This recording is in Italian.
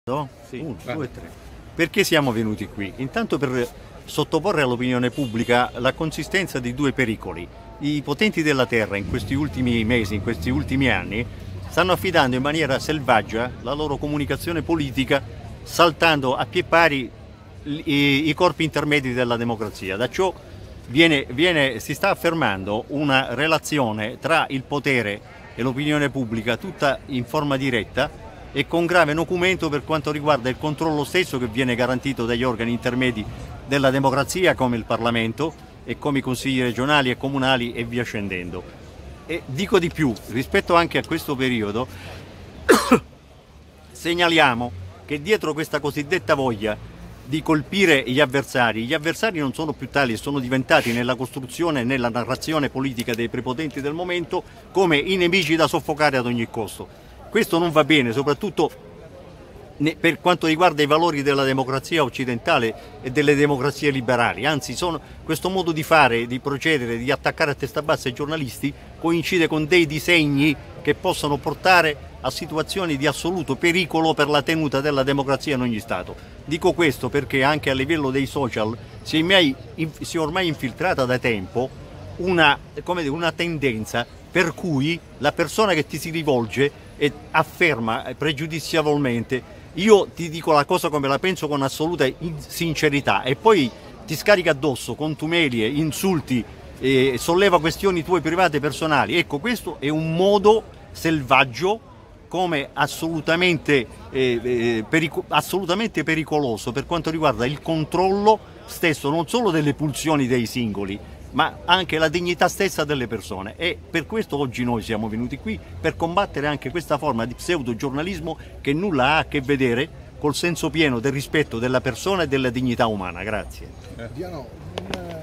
Sì, 1, 2, 3. Perché siamo venuti qui? Intanto per sottoporre all'opinione pubblica la consistenza di due pericoli. I potenti della terra in questi ultimi mesi, in questi ultimi anni, stanno affidando in maniera selvaggia la loro comunicazione politica, saltando a pie pari i corpi intermedi della democrazia. Da ciò si sta affermando una relazione tra il potere e l'opinione pubblica tutta in forma diretta e con grave nocumento per quanto riguarda il controllo stesso che viene garantito dagli organi intermedi della democrazia come il Parlamento e come i consigli regionali e comunali e via scendendo. E dico di più, rispetto anche a questo periodo segnaliamo che dietro questa cosiddetta voglia di colpire gli avversari non sono più tali e sono diventati nella costruzione e nella narrazione politica dei prepotenti del momento come i nemici da soffocare ad ogni costo. Questo non va bene, soprattutto per quanto riguarda i valori della democrazia occidentale e delle democrazie liberali. Anzi, questo modo di fare, di procedere, di attaccare a testa bassa i giornalisti coincide con dei disegni che possono portare a situazioni di assoluto pericolo per la tenuta della democrazia in ogni Stato. Dico questo perché anche a livello dei social si è ormai infiltrata da tempo una tendenza per cui la persona che ti si rivolge e afferma pregiudizialmente io ti dico la cosa come la penso con assoluta sincerità e poi ti scarica addosso contumelie, insulti, solleva questioni tue private personali. Ecco, questo è un modo selvaggio come assolutamente pericoloso per quanto riguarda il controllo stesso non solo delle pulsioni dei singoli ma anche la dignità stessa delle persone, e per questo oggi noi siamo venuti qui per combattere anche questa forma di pseudogiornalismo che nulla ha a che vedere col senso pieno del rispetto della persona e della dignità umana. Grazie. Diano,